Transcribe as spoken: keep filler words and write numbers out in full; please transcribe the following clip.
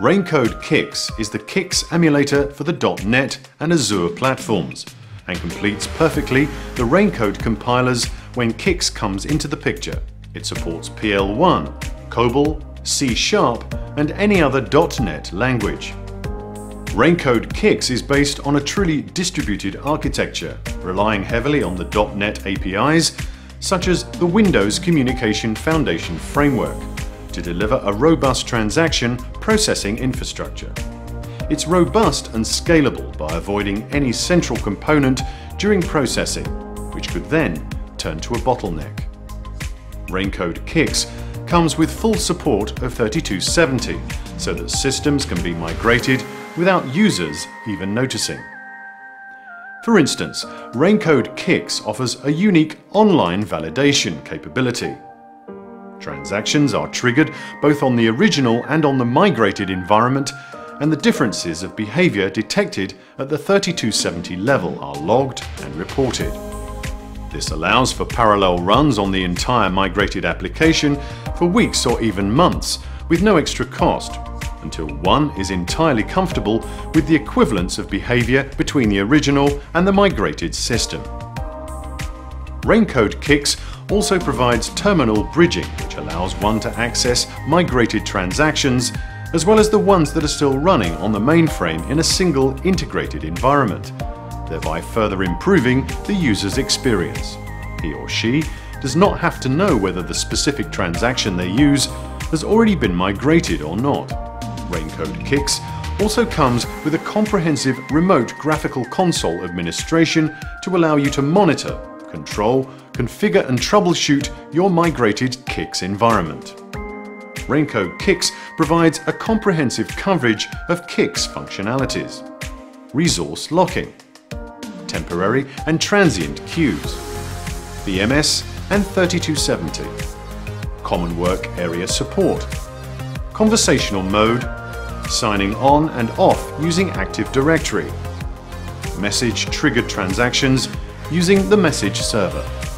Raincode Q I X is the Q I X emulator for the .NET and Azure platforms and completes perfectly the Raincode compilers when Q I X comes into the picture. It supports P L one, COBOL, C sharp and any other .NET language. Raincode Q I X is based on a truly distributed architecture, relying heavily on the .NET A P Is, such as the Windows Communication Foundation framework, to deliver a robust transaction processing infrastructure. It's robust and scalable by avoiding any central component during processing, which could then turn to a bottleneck. Raincode Q I X comes with full support of thirty-two seventy, so that systems can be migrated without users even noticing. For instance, Raincode Q I X offers a unique online validation capability. Transactions are triggered both on the original and on the migrated environment, and the differences of behavior detected at the thirty-two seventy level are logged and reported. This allows for parallel runs on the entire migrated application for weeks or even months with no extra cost, until one is entirely comfortable with the equivalence of behavior between the original and the migrated system. Raincode Q I X also provides terminal bridging, which allows one to access migrated transactions as well as the ones that are still running on the mainframe in a single integrated environment, thereby further improving the user's experience. He or she does not have to know whether the specific transaction they use has already been migrated or not. Raincode Q I X also comes with a comprehensive remote graphical console administration to allow you to monitor, control, configure and troubleshoot your migrated Q I X environment. Raincode Q I X provides a comprehensive coverage of Q I X functionalities: resource locking, temporary and transient queues, B M S and thirty-two seventy, common work area support, conversational mode, signing on and off using Active Directory, message triggered transactions using the message server.